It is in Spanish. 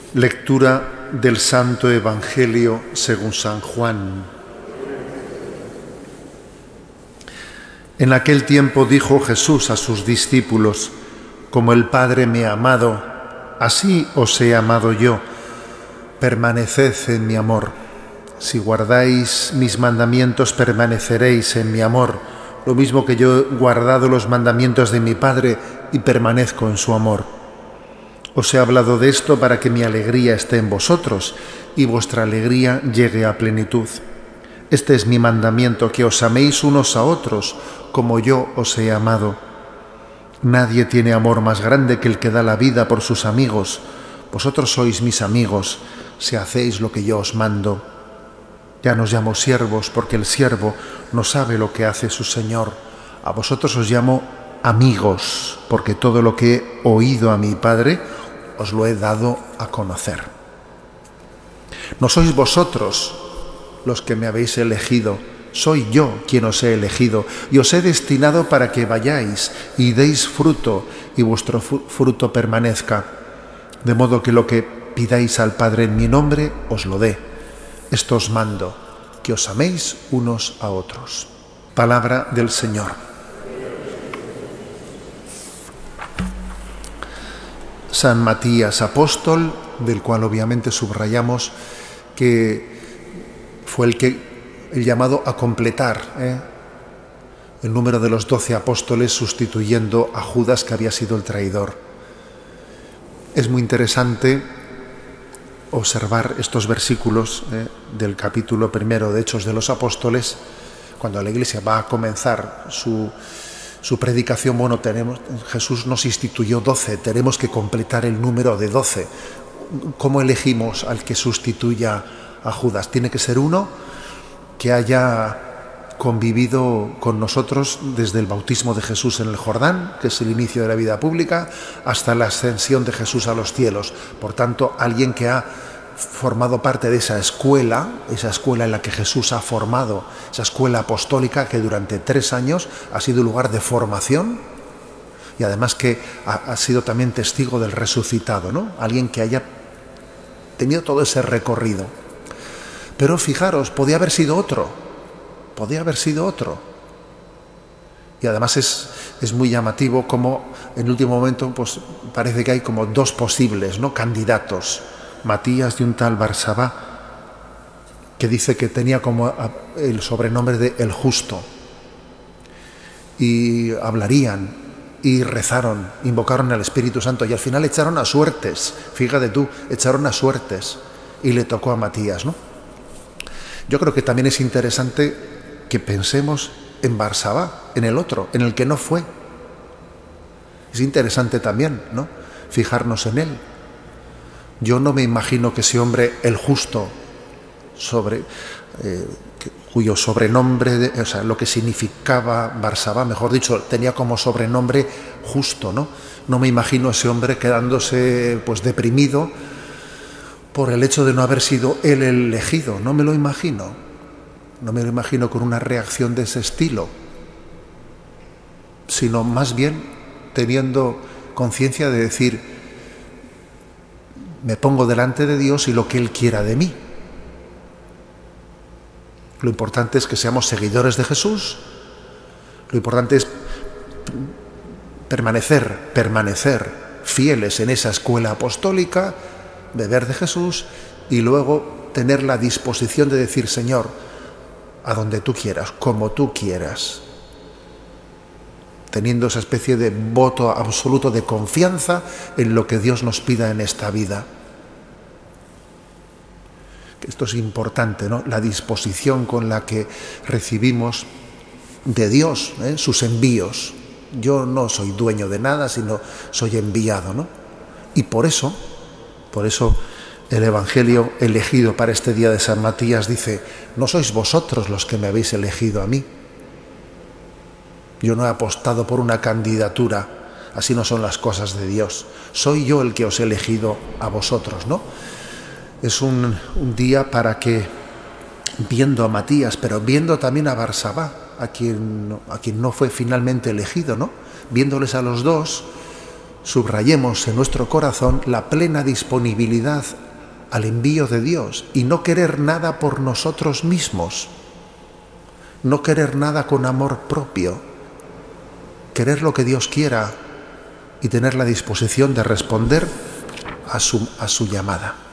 Lectura del Santo Evangelio según San Juan. En aquel tiempo dijo Jesús a sus discípulos: como el Padre me ha amado, así os he amado yo. Permaneced en mi amor. Si guardáis mis mandamientos, permaneceréis en mi amor, lo mismo que yo he guardado los mandamientos de mi Padre y permanezco en su amor. Os he hablado de esto para que mi alegría esté en vosotros y vuestra alegría llegue a plenitud. Este es mi mandamiento, que os améis unos a otros como yo os he amado. Nadie tiene amor más grande que el que da la vida por sus amigos. Vosotros sois mis amigos si hacéis lo que yo os mando. Ya no os llamo siervos, porque el siervo no sabe lo que hace su señor. A vosotros os llamo amigos, porque todo lo que he oído a mi Padre os lo he dado a conocer. No sois vosotros los que me habéis elegido, soy yo quien os he elegido y os he destinado para que vayáis y deis fruto y vuestro fruto permanezca, de modo que lo que pidáis al Padre en mi nombre os lo dé. Esto os mando, que os améis unos a otros. Palabra del Señor. San Matías apóstol, del cual obviamente subrayamos que fue el llamado a completar el número de los 12 apóstoles, sustituyendo a Judas, que había sido el traidor. Es muy interesante observar estos versículos del capítulo 1 de Hechos de los Apóstoles, cuando la Iglesia va a comenzar su predicación. Bueno, Jesús nos instituyó 12, tenemos que completar el número de 12. ¿Cómo elegimos al que sustituya a Judas? Tiene que ser uno que haya convivido con nosotros desde el bautismo de Jesús en el Jordán, que es el inicio de la vida pública, hasta la ascensión de Jesús a los cielos. Por tanto, alguien que ha formado parte de esa escuela en la que Jesús ha formado, esa escuela apostólica que durante 3 años ha sido lugar de formación y además que ha sido también testigo del resucitado, ¿no? Alguien que haya tenido todo ese recorrido. Pero fijaros, podía haber sido otro. Y además es muy llamativo como en el último momento pues parece que hay como 2 posibles, ¿no?, candidatos. Matías y un tal Barsabá, que dice que tenía como el sobrenombre de el justo. Y hablarían y rezaron, invocaron al Espíritu Santo y al final echaron a suertes. Fíjate tú, echaron a suertes y le tocó a Matías, ¿no? Yo creo que también es interesante que pensemos en Barsabá, en el otro, en el que no fue. Es interesante también, ¿no?, fijarnos en él. Yo no me imagino que ese hombre, el justo, cuyo sobrenombre, o sea, lo que significaba Barsabá, mejor dicho, tenía como sobrenombre justo, ¿no? No me imagino ese hombre quedándose pues deprimido por el hecho de no haber sido él el elegido. No me lo imagino. No me lo imagino con una reacción de ese estilo, sino más bien teniendo conciencia de decir: me pongo delante de Dios y lo que Él quiera de mí. Lo importante es que seamos seguidores de Jesús. Lo importante es permanecer fieles en esa escuela apostólica, beber de Jesús y luego tener la disposición de decir: Señor, a donde tú quieras, como tú quieras. Teniendo esa especie de voto absoluto de confianza en lo que Dios nos pida en esta vida. Esto es importante, ¿no?, la disposición con la que recibimos de Dios sus envíos. Yo no soy dueño de nada, sino soy enviado, ¿no? Y por eso el Evangelio elegido para este día de San Matías dice: no sois vosotros los que me habéis elegido a mí. Yo no he apostado por una candidatura, así no son las cosas de Dios. Soy yo el que os he elegido a vosotros, ¿no? Es un día para que, viendo a Matías, pero viendo también a Barsabá, a quien no fue finalmente elegido, ¿no?, viéndoles a los dos, subrayemos en nuestro corazón la plena disponibilidad al envío de Dios y no querer nada por nosotros mismos, no querer nada con amor propio, querer lo que Dios quiera y tener la disposición de responder a su llamada.